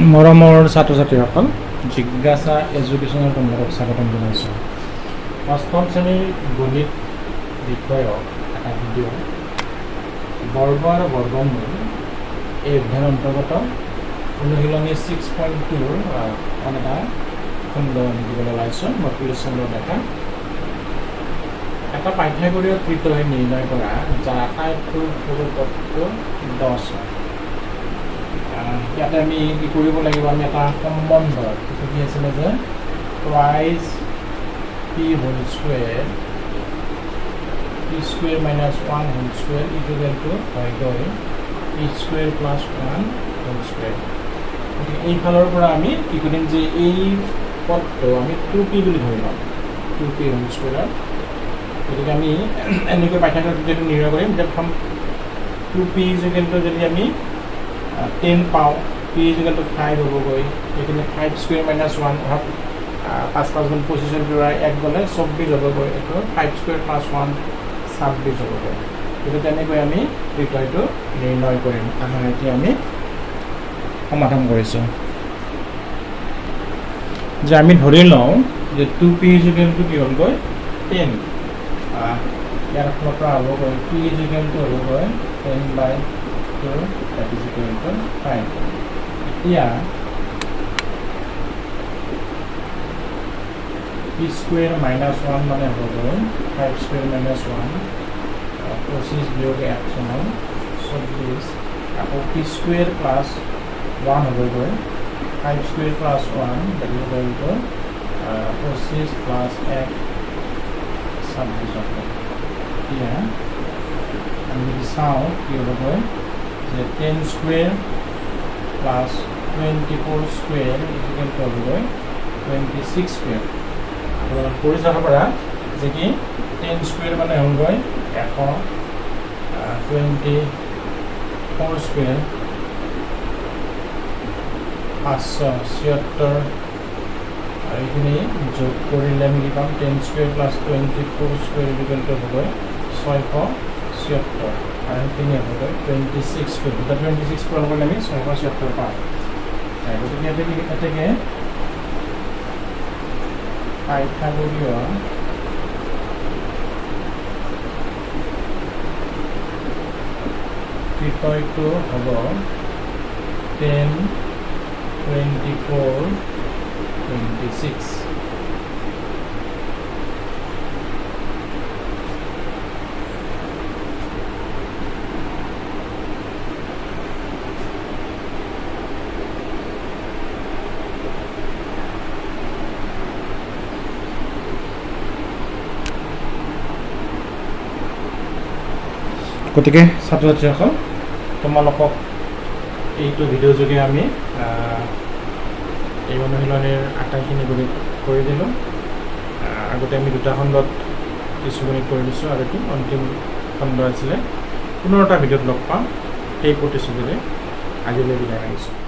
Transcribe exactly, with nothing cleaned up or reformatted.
মৰমৰ ছাত্ৰ ছাত্ৰীসকল জিজ্ঞাসা এডুকেশ্যনৰ তোমালোকক স্বাগতম জনাইছোঁ। অষ্টম শ্ৰেণীৰ গণিত বিষয়ক এটা ভিডিঅ' বৰ্গ আৰু বৰ্গমূল এই অধ্যায়ৰ অন্তৰ্গত অনুশীলনী ছিক্স পইণ্ট টুৰ এটা খণ্ড দিবলৈ ওলাইছোঁ। মই কুৱেশ্যনৰ দেখা এটা পাঠ্যাগৰীয় কৃতই নিৰ্ণয় কৰা যাৰ আটাইতকৈ সৰু পদটো দহ হয়। ইয়াতে আমি কি কৰিব লাগিব, আমি এটা সম্বন্ধ কি আছিলে যে twice p whole square p square minus one whole square equal to হয় গৈ p square plus one whole square. গতিকে এইফালৰ পৰা আমি কি কৰিম যে এই পদটো আমি টু পি বুলি ধৰি ল'ম, টু পি হোল স্কুৱেৰৰ। গতিকে আমি এনেকৈ পাঠ্যাগত যদি নিৰ্ণয় কৰিম যে প্ৰথম টু পি ইকুৱেলটো যদি আমি টেন পাওঁ, পি ইকুৱেল টু ফাইভ হ'বগৈ, সেইখিনি ফাইভ স্কুৱেৰ মাইনাছ ওৱান ধৰক পাঁচ পাঁচ গুণ পঁচিছৰ পৰা এক গ'লে চৌব্বিছ হ'বগৈ, এইটো ফাইভ স্কুৱেৰ প্লাছ ওৱান ছাব্বিছ হ'বগৈ। গতিকে তেনেকৈ আমি বিষয়টো নিৰ্ণয় কৰিম। আমাৰ এতিয়া আমি সমাধান কৰিছোঁ যে আমি ধৰি লওঁ যে টু পি ইকুৱেলটো কি হ'লগৈ টেন, ইয়াৰ ফালৰ পৰা হ'বগৈ পি ইকুৱেলটো হ'বগৈ ten by two that is equal to five. এতিয়া p square minus one মানে হ'বগৈ five square minus one, পঁচিছ বিয়োগ এক সমান চৌব্বিছ, আকৌ p square plus one হ'বগৈ five square plus one that is equal to পঁচিছ plus এক ছাব্বিছ হ'ব। এতিয়া আমি চাওঁ কি হ'বগৈ যে ten square plus twenty four square equal to হ'বগৈ টুৱেণ্টি ছিক্স স্কুৱেৰ। কৰি যাব পৰা যে কি টেন স্কুৱেৰ মানে হ'বগৈ এশ, টুৱেণ্টি ফ'ৰ স্কুৱেৰ পাঁচশ ছিয়ত্তৰ, আৰু এইখিনি যোগ কৰিলে আমি কি পাম ten square plus twenty four square equal to হ'বগৈ ছয়শ ছিয়ত্তৰ, আৰু সেইখিনি হ'বগৈ টুৱেণ্টি ছিক্স স্কুৱেৰ। দুটা টুৱেণ্টি ছিক্স পূৰণ কৰিলে আমি ছয়শ ছিয়ত্তৰ পাওঁ। গতিকে ইয়াতে এতেকে পাইথাগোৰীয় কৃতয়টো হ'ব ten, twenty four, twenty six. গতিকে ছাত্ৰ ছাত্ৰীসকল তোমালোকক এইটো ভিডিঅ' যোগে আমি এই অনুশীলনীৰ আটাইখিনি গণিত কৰি দিলোঁ। আগতে আমি দুটা খণ্ডত কিছু গণিত কৰি দিছোঁ আৰু এইটো অন্তিম খণ্ড আছিলে। পুনৰ এটা ভিডিঅ'ত লগ পাম সেই প্ৰতিশ্ৰুতিৰে আজিলৈ বিদায় মাৰিছোঁ।